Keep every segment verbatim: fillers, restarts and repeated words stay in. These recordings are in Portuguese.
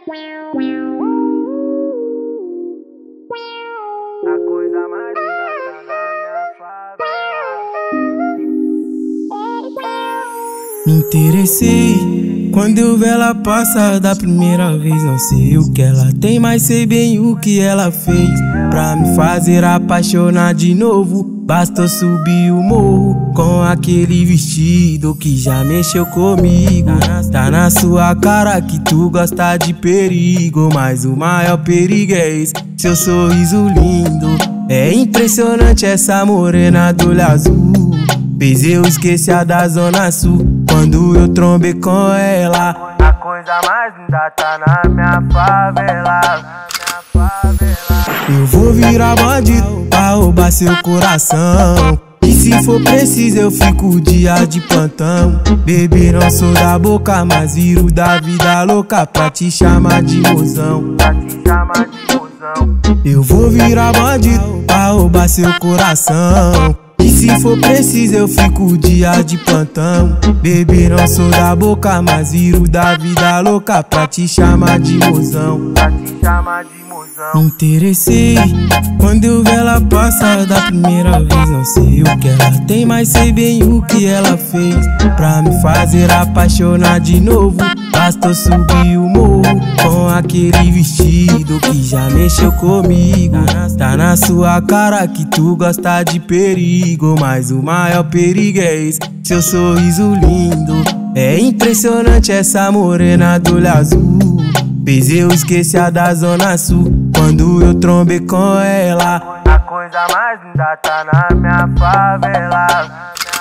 coisa mais linda tá na minha favela. Me interessei quando eu vi ela passar da primeira vez. Não sei o que ela tem, mas sei bem o que ela fez pra me fazer apaixonar de novo. Bastou subir o morro com aquele vestido que já mexeu comigo. Tá na sua cara que tu gosta de perigo, mas o maior perigo é esse, seu sorriso lindo. É impressionante essa morena do olho azul. Fez eu esquecer a da Zona Sul quando eu trombei com ela. A coisa mais linda tá na minha favela. Eu vou virar bandido pra roubar seu coração, e se for preciso eu fico o dia de plantão. Baby, não sou da boca, mas viro da vida louca pra te chamar de mozão. Pra te chamar de mozão. Eu vou virar bandido pra roubar seu coração, e se for preciso eu fico o dia de plantão. Baby, não sou da boca, mas viro da vida louca pra te chamar de mozão. Pra te chamar de mozão. Me interessei quando eu vi ela passar da primeira vez. Não sei o que ela tem, mas sei bem o que ela fez pra me fazer apaixonar de novo. Bastou subir o morro com aquele vestido que já mexeu comigo. Tá na sua cara que tu gosta de perigo, mas o maior perigo é esse, seu sorriso lindo. É impressionante essa morena do olho azul. Fez eu esquecer a da Zona Sul quando eu trombei com ela. A coisa mais linda tá na minha favela.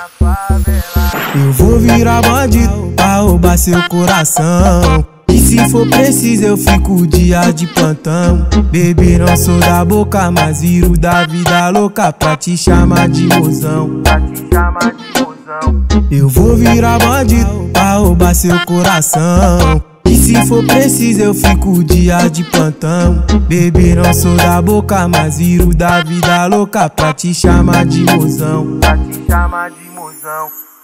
Eu vou virar bandido pra roubar seu coração, e se for preciso eu fico o dia de plantão. Baby, não sou da boca, mas viro da vida louca pra te chamar de mozão. Pra te chamar de mozão. Eu vou virar bandido pra roubar seu coração, e se for preciso eu fico o dia de plantão. Baby, não sou da boca, mas viro da vida louca pra te chamar de mozão. Pra te chamar de mozão.